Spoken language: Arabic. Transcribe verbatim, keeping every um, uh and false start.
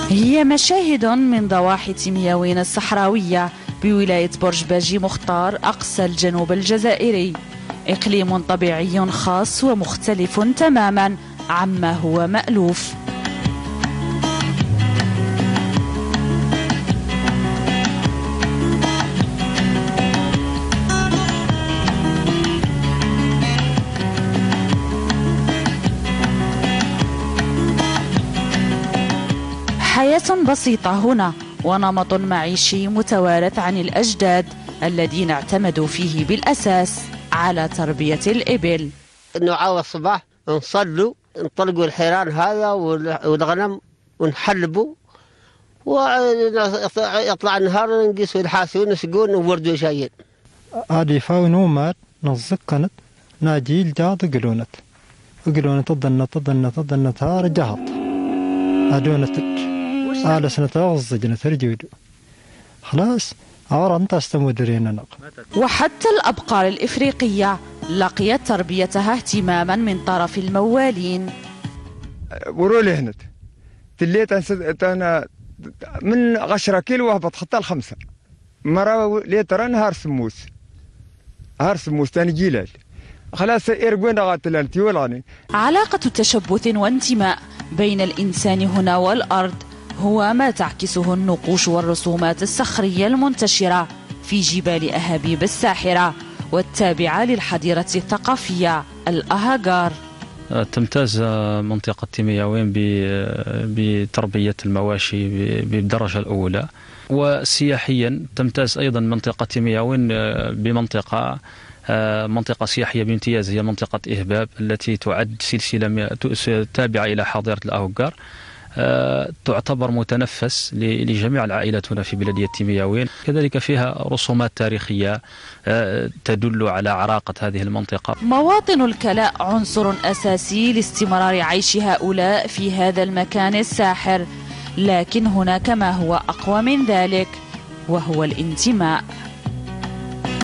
هي مشاهد من ضواحي تيمياوين الصحراوية بولاية برج باجي مختار أقصى الجنوب الجزائري، إقليم طبيعي خاص ومختلف تماما عما هو مألوف. حياة بسيطة هنا ونمط معيشي متوارث عن الأجداد الذين اعتمدوا فيه بالأساس على تربية الإبل. نعاود الصباح نصلوا نطلقوا الحيران هذا والغنم ونحلبوا ويطلع النهار نقيسوا الحاسون ونسقون ووردوا شايين. هذه فاونومات نزقنت ناجيل جاد قلونت قلونت ضنت ضنت ضنت هار جهط أدونت على سنة أغزجنا ترجودو خلاص عار أنت استمدرين نق. وحتى الأبقار الإفريقية لقيت تربيتها اهتماما من طرف الموالين. ورولي هنت تليت أنا من عشرة كيلو وهبط حتى الخمسة مرة ليتر نهار سموس هار سموس تاني جيلال خلاص إرجونا قاتلان تيولاني. علاقة تشبث وانتماء بين الإنسان هنا والأرض هو ما تعكسه النقوش والرسومات الصخرية المنتشرة في جبال أهابيب الساحرة والتابعة للحظيرة الثقافية الأهاجار. تمتاز منطقة تيمياوين بتربية المواشي بالدرجة الأولى، وسياحيا تمتاز أيضا منطقة تيمياوين بمنطقة منطقة سياحية بامتياز، هي منطقة إهباب التي تعد سلسلة تابعة إلى حظيرة الأهوجار، تعتبر متنفس لجميع العائلات هنا في بلدية تيمياوين. كذلك فيها رسومات تاريخية تدل على عراقة هذه المنطقة. مواطن الكلاء عنصر أساسي لاستمرار عيش هؤلاء في هذا المكان الساحر، لكن هناك ما هو أقوى من ذلك وهو الانتماء.